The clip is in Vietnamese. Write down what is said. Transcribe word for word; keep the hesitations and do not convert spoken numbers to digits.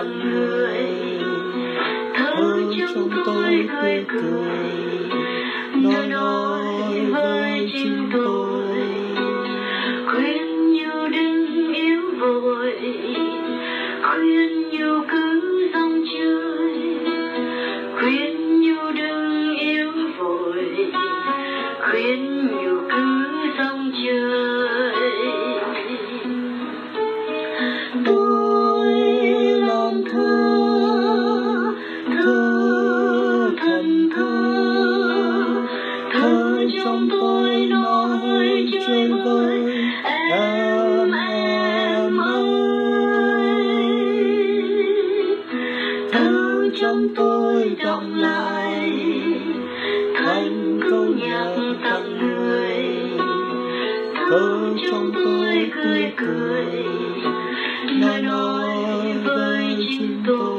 tặng người. Thơ trong tôi cười cười, nói nói với chính tôi. Khuyên nhau đừng yếu vội, khuyên nhau cứ dòng chơi. Khuyên nhau đừng yếu vội, khuyên nhau cứ dòng chơi. Tôi làm thơ, thơ thần thơ, thơ trong tôi nói chơi với em em ơi. Thơ trong tôi đọng lại thành câu nhạc tặng người. Thơ trong tôi cười cười, nói nói với chính tôi.